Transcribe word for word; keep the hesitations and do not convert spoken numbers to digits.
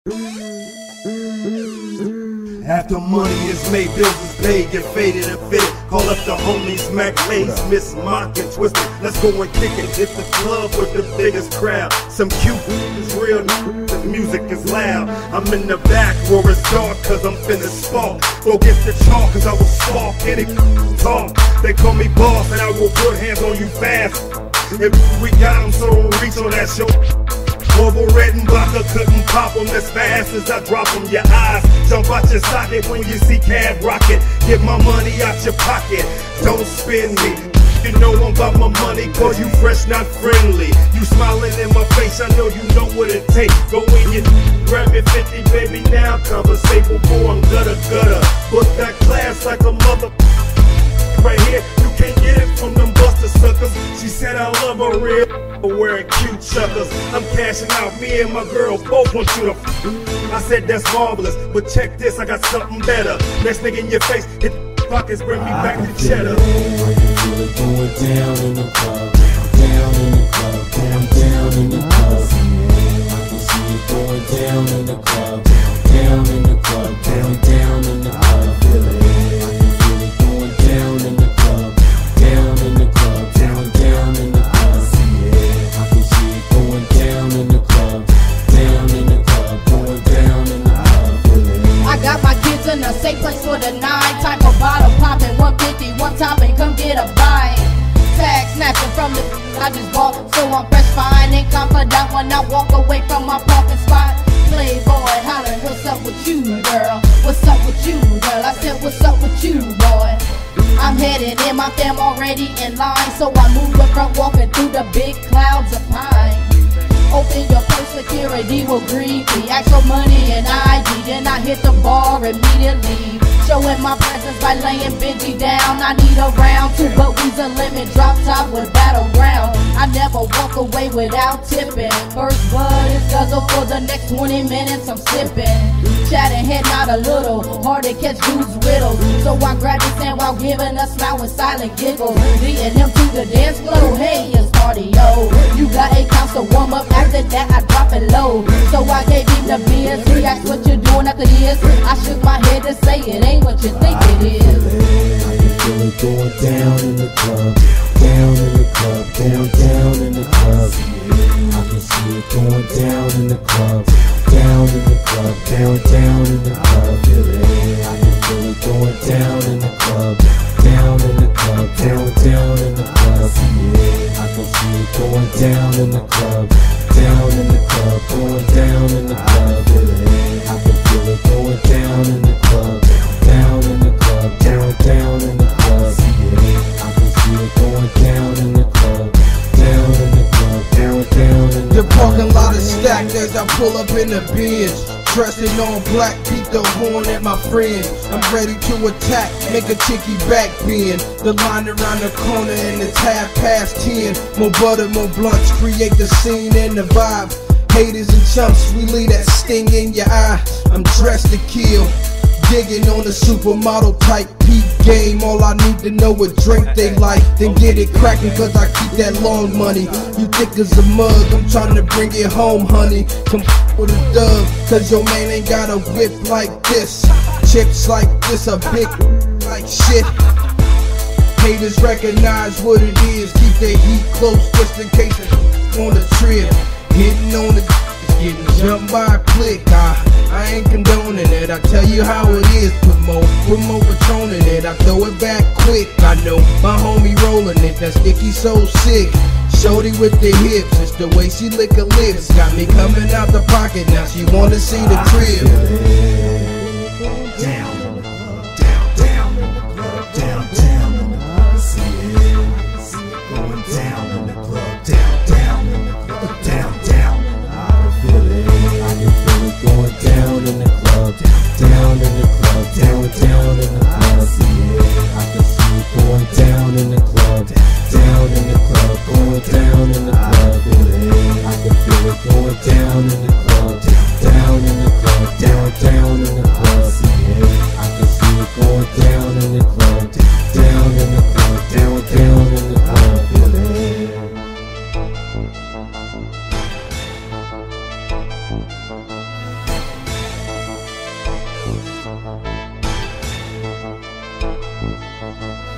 After money is made, bills is paid, get faded and fitted. Call up the homies, Mac Mace, Miss Mock and Twisted. Let's go and kick it, hit the club with the biggest crowd. Some cute is real, the music is loud. I'm in the back where it's dark, cause I'm finna spark. Go get the chalk, cause I will spark any talk. They call me boss and I will put hands on you fast. If we got them, so don't reach on that show. Over red and vodka couldn't pop them as fast as I drop them. Your eyes jump out your socket when you see Cab Rocket. Get my money out your pocket, don't spend me. You know I'm about my money, cause you fresh, not friendly. You smiling in my face, I know you know what it takes. Go in, you grab your fifty, baby, now conversate before I'm gutter gutter. Book that class like a mother. Right here, you can't get it from them buster suckers. She said I love her real, wearing cute chuckers. I'm cashing out, me and my girl both want you to f. I said that's marvelous, but check this, I got something better. Next nigga in your face, hit the pockets, bring me back to cheddar. I can feel it going down in the club, down in the club, going down in the club. I can see it going down in the club, down in the club, going down in the club. In a safe place for the night. Time for bottle popping, one fifty, one topping, come get a bite. Tag snatching from the I just bought, so I'm fresh, fine, and confident when I walk away from my parking spot. Playboy hollering, what's up with you, girl? What's up with you, girl? I said, what's up with you, boy? I'm headed in, my fam already in line, so I move the front, walking through the big clouds of pine. Open your purse, security will greet me. Ask for money and I D, then I hit the bar immediately. Showing my presence by laying Benji down. I need a round, two bogeys, a lemon, drop top with battleground. I never walk away without tipping. First blood is guzzle for the next twenty minutes I'm sipping. Chatting head not a little, hard to catch dudes riddles. So I grab his hand while giving a smile with silent giggles. Leading him to the dance floor, hey it's party yo. You got eight counts to warm up, after that I drop it low. So I gave him the beers, he asked what you doing after this. I shook my head to say it ain't what you think it is. I can feel it going down in the club, down in the club, down, down in the club. I can see it going down in the club, down in the club, down, down in the club. I can feel it going down in the club, down in the club, down, down in the club. I can see it going down in the club, down in the club, going down in the club. I can feel it going down in the club, down in the club, down, down in the club. I can see it going down in the club, down in the club, down, down in the club. The parking lot is stacked as I pull up in the Benz. Dressed in all black, beat the horn at my friends. I'm ready to attack, make a chicky back bend. The line around the corner and it's half past ten. More butter, more blunts, create the scene and the vibe. Haters and chumps, we leave that sting in your eye. I'm dressed to kill, digging on the supermodel type peak game. All I need to know what drink they like, then get it cracking cause I keep that long money. You thick as a mug, I'm trying to bring it home, honey. Come with a dub, cause your man ain't got a whip like this. Chips like this, a big like shit. Haters recognize what it is, keep their heat close just in case it's on the trip. Hitting on the getting jumped by a click. I, I ain't condoning it, I tell you how it is. Put more, put more Patron in it, I throw it back quick. I know my homie rolling it, that sticky so sick. Shorty with the hips, it's the way she lick her lips. Got me coming out the pocket, now she wanna see the crib. Down in the club, down, down in the club, down, down in the club. See it, see it going down in the club, down, down in the club, down, down. I can feel it, I can feel it going down in the club, down in the club, down, down in the club. I can see it going down in the club, down in the club, going down in the club. I can feel it going down in the club, down in the club, down, down in the club. I can see it going down in the club, down. Bye.